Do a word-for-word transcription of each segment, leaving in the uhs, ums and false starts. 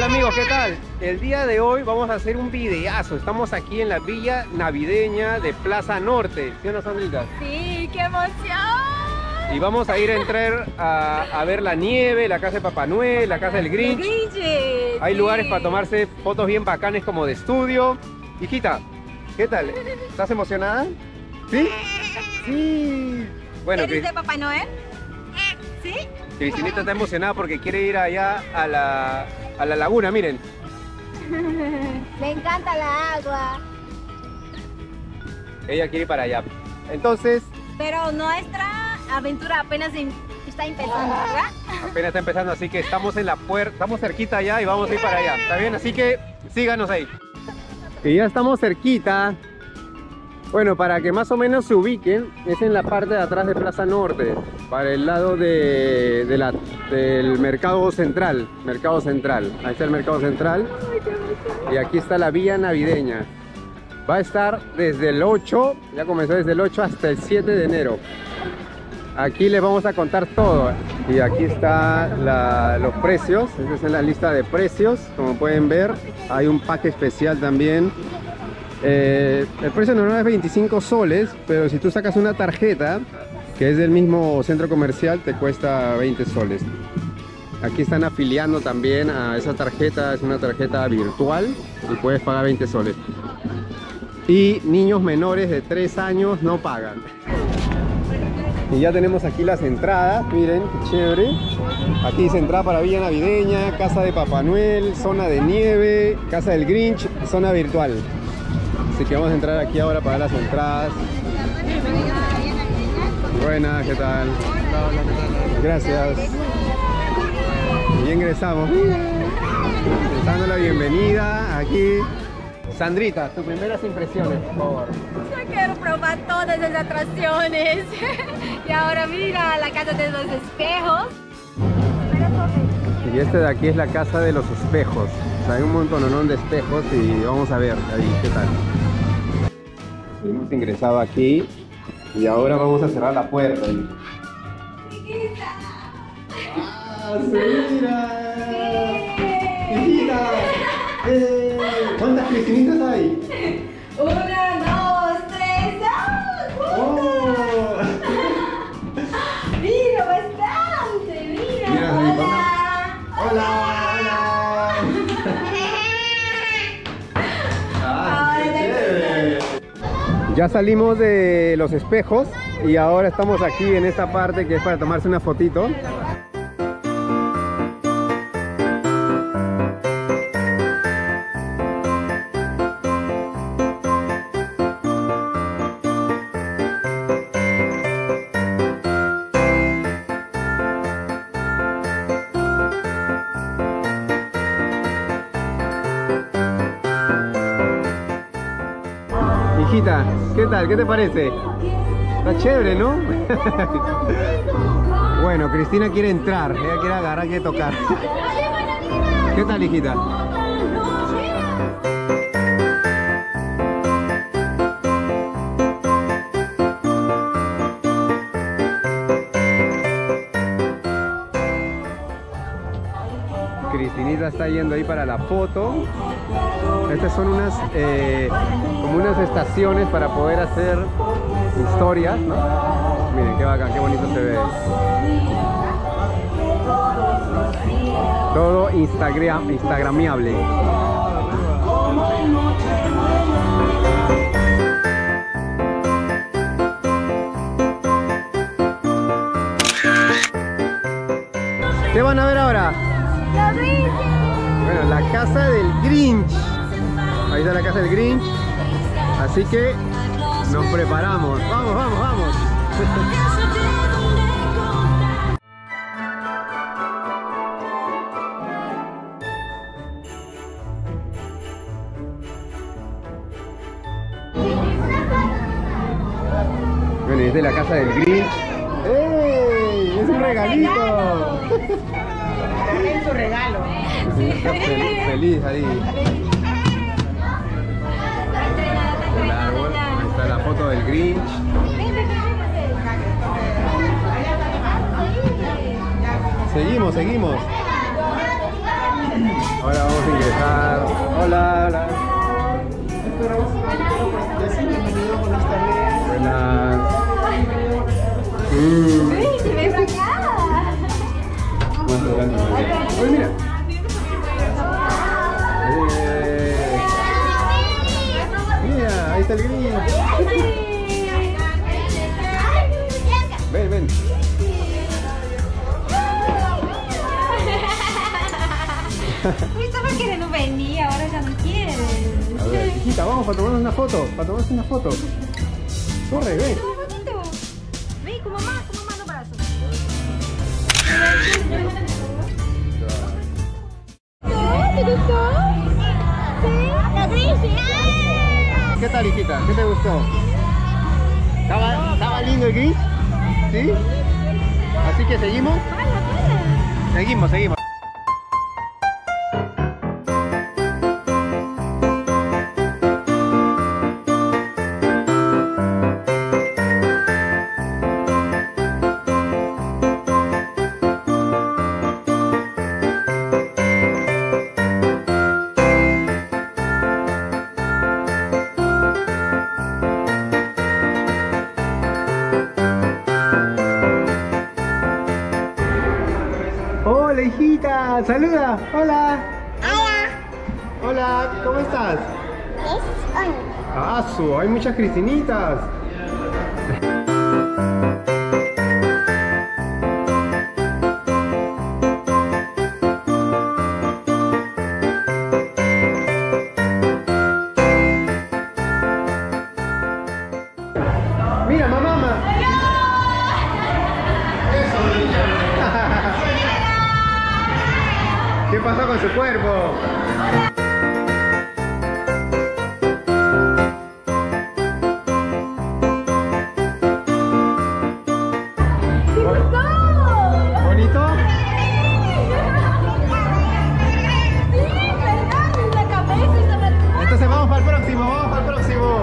Hola amigos, ¿qué tal? El día de hoy vamos a hacer un videazo. Estamos aquí en la villa navideña de Plaza Norte. ¿Sí o no, Sandrita? Sí, qué emoción. Y vamos a ir a entrar a, a ver la nieve, la casa de Papá Noel, la casa del Grinch. Grinch, Hay sí. lugares para tomarse fotos bien bacanes como de estudio. Hijita, ¿qué tal? ¿Estás emocionada? ¿Sí? Sí. Bueno, ¿Eres Cris- de Papá Noel? ¿Sí? Cristinita está emocionada porque quiere ir allá a la, a la laguna, miren. Me encanta la agua. Ella quiere ir para allá. Entonces, Pero nuestra aventura apenas em- está empezando, ¿verdad? apenas está empezando, así que estamos en la puerta, estamos cerquita ya y vamos a ir para allá. ¿Está bien? Así que síganos ahí. Y ya estamos cerquita. Bueno, para que más o menos se ubiquen, es en la parte de atrás de Plaza Norte, para el lado de, de la, del Mercado Central. Mercado Central. Ahí está el Mercado Central. Y aquí está la villa navideña. Va a estar desde el ocho, ya comenzó desde el ocho hasta el siete de enero. Aquí les vamos a contar todo. Y aquí están los precios. Esta es la lista de precios. Como pueden ver, hay un pack especial también. Eh, el precio normal es veinticinco soles, pero si tú sacas una tarjeta que es del mismo centro comercial, te cuesta veinte soles. Aquí están afiliando también a esa tarjeta, es una tarjeta virtual y puedes pagar veinte soles. Y niños menores de tres años no pagan. Y ya tenemos aquí las entradas, miren, qué chévere. Aquí dice entrada para Villa Navideña, casa de Papá Noel, zona de nieve, casa del Grinch, zona virtual. Así que vamos a entrar aquí ahora para las entradas. Buenas, ¿qué tal? Gracias. Y ingresamos. Les dando la bienvenida aquí. Sandrita, tus primeras impresiones, por favor. Yo quiero probar todas las atracciones. Y ahora mira la casa de los espejos. Y este de aquí es la casa de los espejos. O sea, hay un montón de espejos y vamos a ver ahí qué tal. Hemos ingresado aquí y ahora vamos a cerrar la puerta. ¡Ah, se mira! ¡Hijita! ¡Eh! ¿Cuántas Cristinitas hay? Una, dos, tres. ¡Ah! ¡Oh! Mira bastante, mira. Mira, Hola. Hola, hola. Ah, qué chévere. Ya salimos de los espejos y ahora estamos aquí en esta parte que es para tomarse una fotito. Hijita, ¿qué tal? ¿Qué te parece? Está chévere, ¿no? Bueno, Cristina quiere entrar, ella quiere agarrar, quiere tocar. ¿Qué tal, hijita? Cristinita está yendo ahí para la foto. Estas son unas eh, como unas estaciones para poder hacer historias, ¿no? Miren qué bacán, qué bonito se ve. Todo Instagram, instagramiable. ¿Qué van a ver ahora? Bueno, la casa del Grinch. Ahí está la casa del Grinch. Así que nos preparamos. Vamos, vamos, vamos. Bueno, esta es la casa del Grinch. ¡Ey! ¡Es un regalito! Es su regalo. Está feliz, feliz ahí. El árbol, ahí está la foto del Grinch. Seguimos, seguimos. Ahora vamos Mm. ¡Uy, se ve para acá! Más grande. Oye, mira. Eh, Mira, ahí está el gris. Ven, ven. Uy, estaba queriendo venir, ahora ya no quiere. A ver, hijita, vamos para tomarnos una foto. Para tomarnos una foto. Corre, ven. Ven con mamá, con mamá no brazo. ¿Te gustó? ¿Sí? La gris. ¿Qué tal, hijita? ¿Qué te gustó? ¿Estaba, estaba lindo el gris? ¿Sí? Así que seguimos. Seguimos, seguimos. Hola, hijita, saluda. Hola. Hola, Hola, ¿cómo estás? es Oni. Ah, su, hay muchas Cristinitas. Mira, mamá. mamá. ¿Qué pasó con su cuerpo? ¿Bonito? Entonces vamos para el próximo, vamos para el próximo.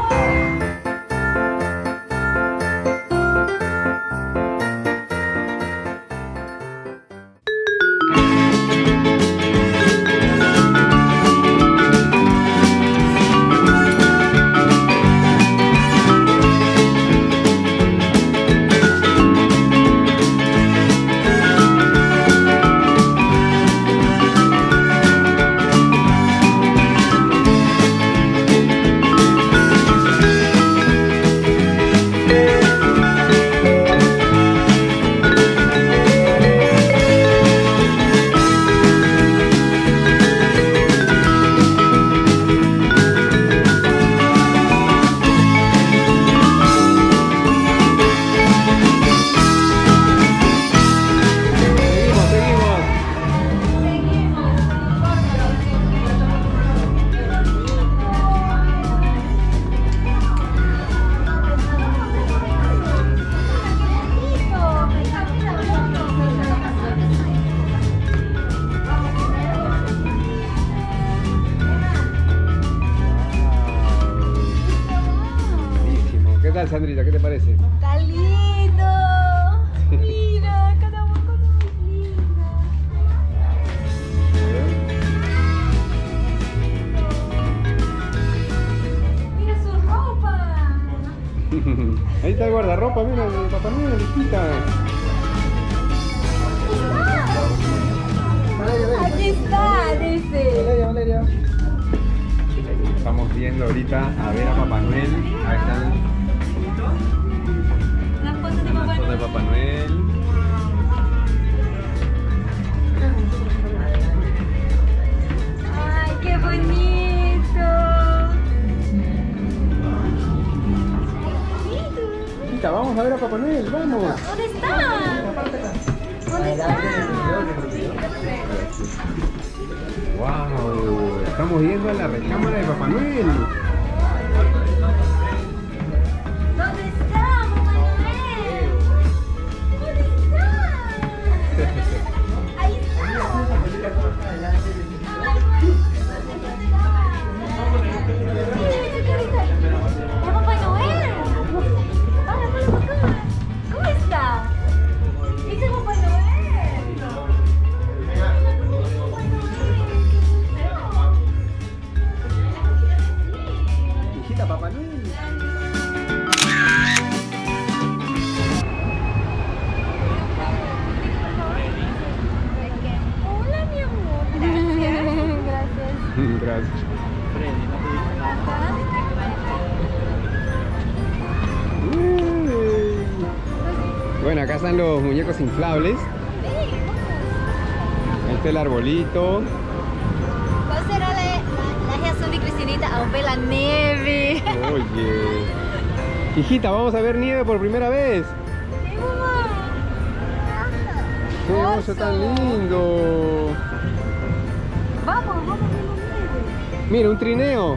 ¿Qué tal, Sandrita? ¿Qué te parece? ¡Está lindo! Mira, cada una cosa muy linda. Mira su ropa. Ahí está el guardarropa, mira, el Papá Noel, hijita. Aquí está, dice. Valeria, Valeria. Estamos viendo ahorita a ver a Papá Noel. Ahí están La foto de las Papá fotos de Noel. Papá Noel. Ay, qué bonito. Hijita, vamos a ver a Papá Noel, vamos. ¿Dónde está? ¿Dónde está? Wow, estamos yendo a la recámara de Papá Noel. ¿Dónde está, Papá Noel? ¿Dónde está? Ahí está. Mira esa carita. ¿Es Papá Noel? Para, para, para acá. ¿Cómo está? ¿Ese es Papá Noel? Gracias. Bueno, acá están los muñecos inflables. Ahí está el arbolito. ¿Cuál será la, la, la reacción de Cristinita al ver la nieve? Oye. Hijita, vamos a ver nieve por primera vez. Sí, mamá. ¡Qué oso Oso. tan lindo! Vamos, vamos a ver la nieve. Mira, un trineo.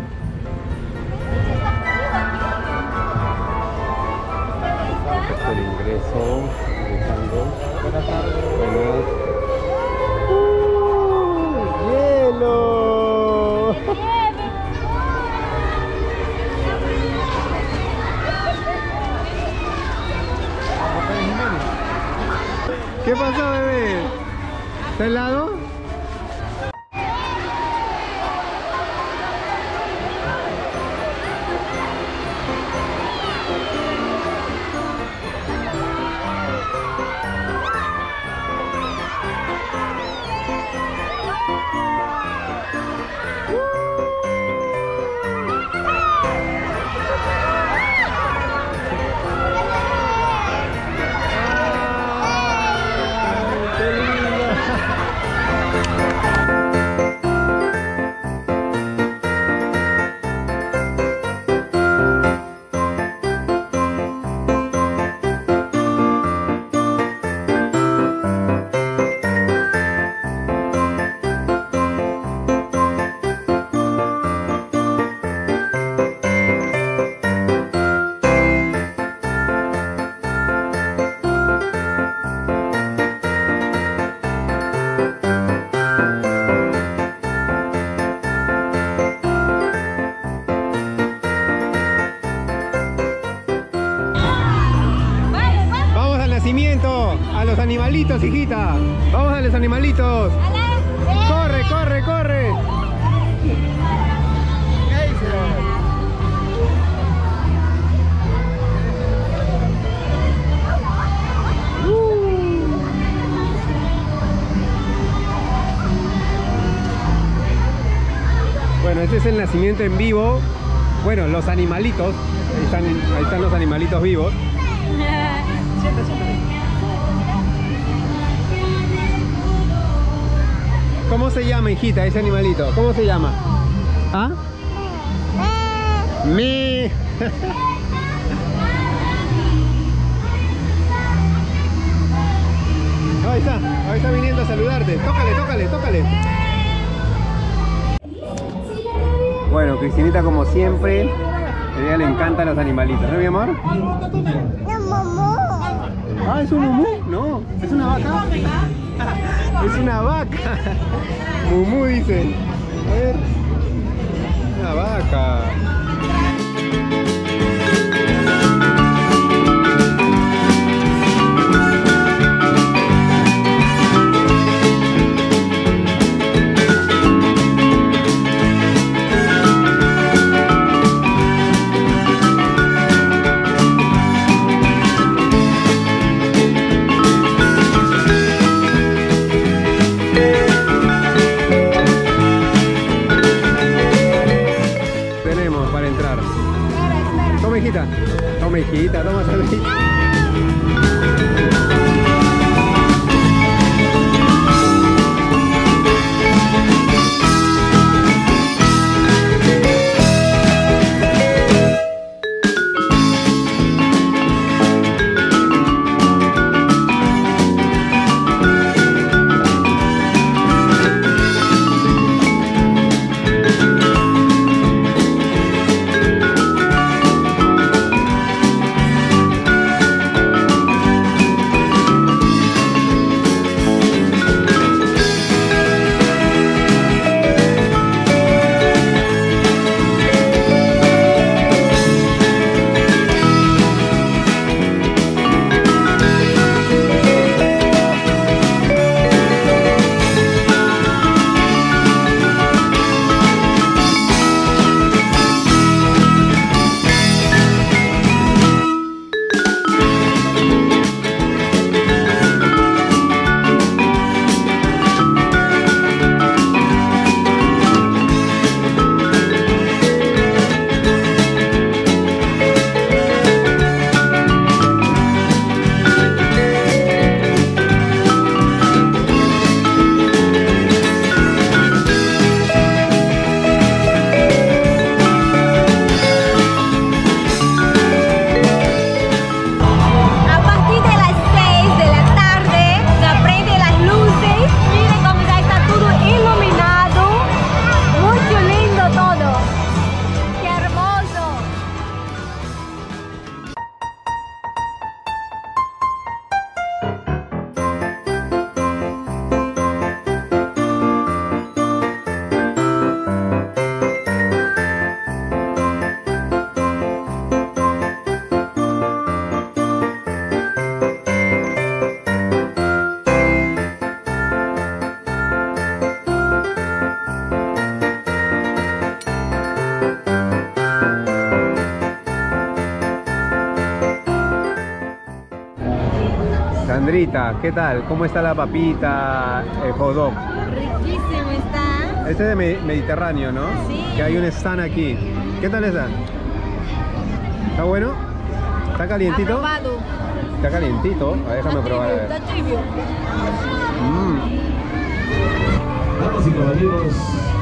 Este es el ingreso. Ingresando. Buenas tardes. Buenas. ¡Uh! ¡Hielo! ¿Qué pasó, bebé? ¿Está helado? A los animalitos, hijita. Vamos a los animalitos. Corre, corre, corre. Bueno, este es el nacimiento en vivo. Bueno, los animalitos. Ahí están, ahí están los animalitos vivos. ¿Cómo se llama, hijita, ese animalito? ¿Cómo se llama? ¿Ah? Me. Ahí está, ahí está viniendo a saludarte. Tócale, tócale, tócale. Bueno, Cristinita, como siempre, a ella le encantan los animalitos, ¿no, mi amor? No, mamá. Ah, ¿es un mumú? No, ¿es una vaca? Es una vaca. Mumú dice. A ver. Una vaca. Toma, hijita. Toma, hijita, toma saludita. Sandrita, ¿qué tal? ¿Cómo está la papita eh, hot dog? Riquísimo está. Este es de me- Mediterráneo, ¿no? Sí. Que hay un stand aquí. ¿Qué tal está? ¿Está bueno? ¿Está calientito? Aprobado. Está calientito. A ver, déjame Está probar. A tibio, ver. está tibio. Mm. Damas y caballeros,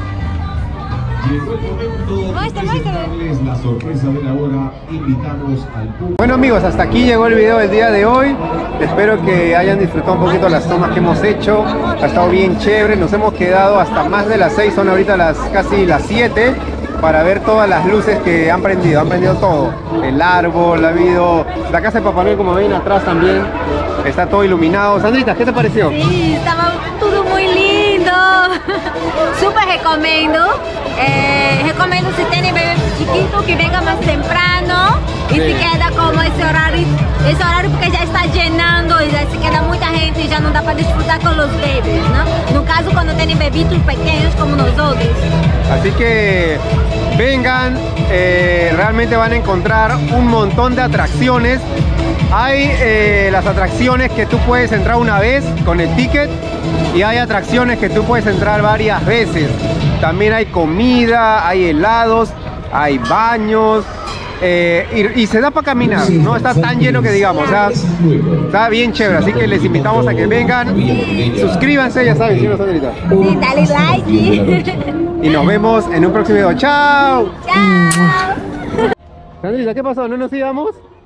llegó el momento Muestra, de muestra. presentarles la sorpresa de la hora. Invitamos al público. Bueno amigos, hasta aquí llegó el video del día de hoy. Espero que hayan disfrutado un poquito las tomas que hemos hecho. Ha estado bien chévere. Nos hemos quedado hasta más de las seis, son ahorita las casi las siete, para ver todas las luces que han prendido. Han prendido todo. El árbol, ha habido la casa de Papá Noel, como ven atrás también. Está todo iluminado. Sandrita, ¿qué te pareció? Sí, estaba tudo muy lindo. Super recomendo. Eh, recomendo si tienen bebé chiquito que venga más temprano y Sí. se queda como esse horário, esse horário porque já está llenando e já se queda muita gente e já não dá para desfrutar com os bebês, ¿no? No caso quando tem bebitos pequeños como nosotros. Así que vengan, eh, realmente van a encontrar un montón de atracciones. Hay eh, las atracciones que tú puedes entrar una vez con el ticket y hay atracciones que tú puedes entrar varias veces. También hay comida, hay helados, hay baños eh, y, y se da para caminar, no está tan lleno que digamos, o sea, está bien chévere, así que les invitamos a que vengan, suscríbanse, ya saben, ¿sí, no, Sandrita? Sí, dale like. Y nos vemos en un próximo video. ¡Chao! Chao. Sandrita, ¿qué pasó? ¿No nos íbamos?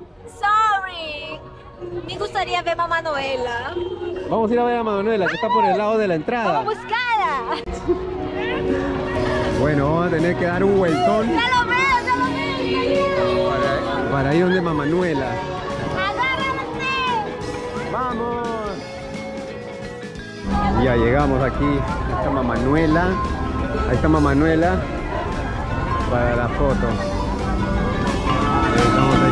Sorry. Me gustaría ver a Manuela. Vamos a ir a ver a Manuela, que está por el lado de la entrada. Vamos a buscarla. Bueno, vamos a tener que dar un vueltón Ya lo veo, ya lo veo. para, para ir donde Manuela. Agárrate. ¡Vamos! Ya llegamos aquí. Ahí está Manuela. Ahí está Manuela para la foto. Ahí estamos